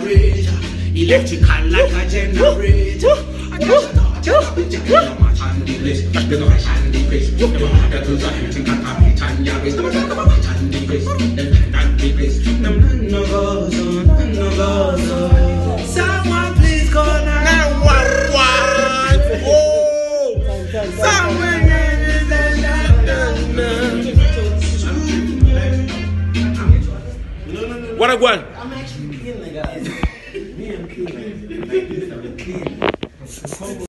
generator, electrical like a generator. Someone please call 911. Someone. What a one. I'm actually feeling like me and P like this.